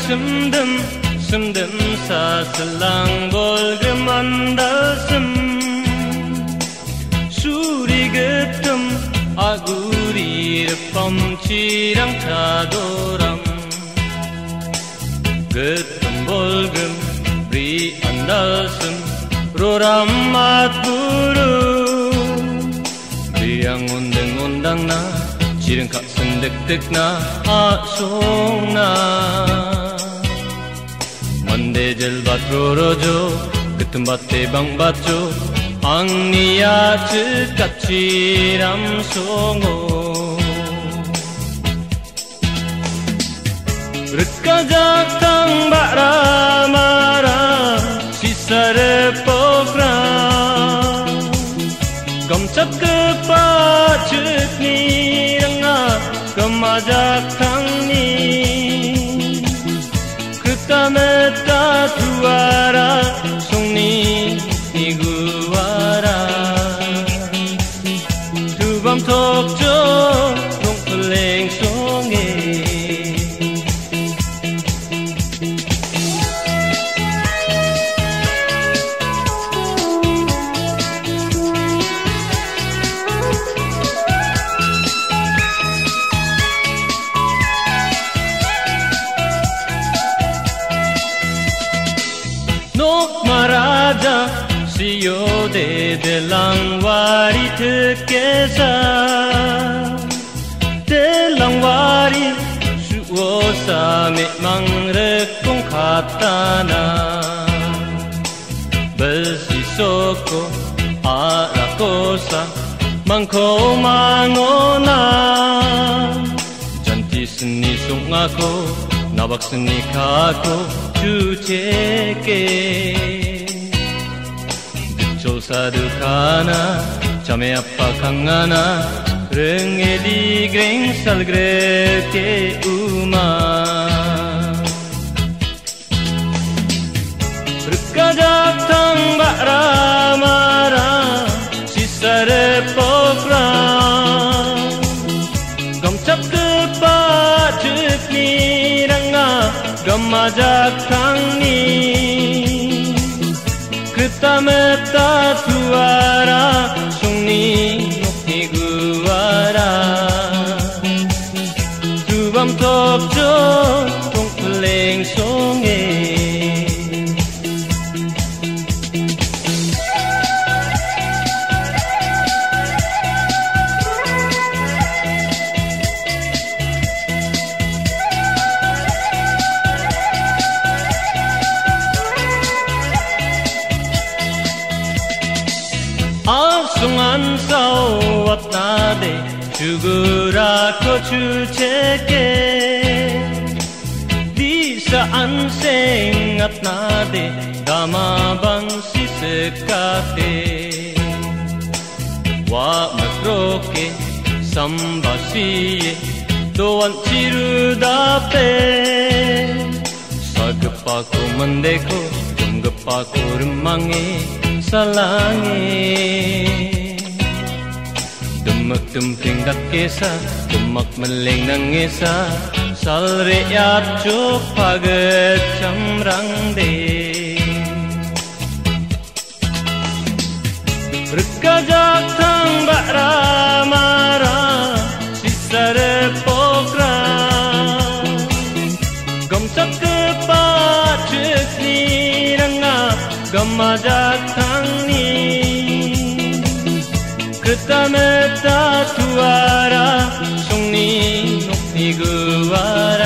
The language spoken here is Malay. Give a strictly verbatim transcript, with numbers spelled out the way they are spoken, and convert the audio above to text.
semdem semdem sa selang bolgem andalsem suri getem aguri repam cirang cadoram getem bolgem bri andalsem roramat buru yang undang-undang na cireng kak sendek-dek na asong na mande jelbat rorojo ketembat tebang baco ang niya cekat ciram songo rekajak tang bakra mara sisare pokra Gamcap kepacet ni ranga kemajak tang ni ketameta tuara song ni ni guara tubam tokjo tong peleng songe siyo de delang wari tekesa delang wari suosa me mangrekong katana besi soko arakosa mangko mangona janti seni song ako nabak seni kako cuceke sadukana chame appa kangana renge di greng salgre ke uma rekajak tang bakra mara sisare pokra gamcap kepat cekni ranga gamajak tang ni ketameta tuara sungni nokni guara tubam tokjo tong peleng songe Asungan sawat nade Jugura ko cuceke Di saan sengat nade Dama bangsi sekate Wa makroke sambasiye Doan ciru dape Sagepa ko mendeko Jumgepa ko remange salange demak temping dak kesa demak meleng nangesa salre yat cuk paget camrang de rekajak tang bakra mara sisare pokra gamcap kepat cekni ranga gamajak tang ni ketameta tuara sungni nokni guara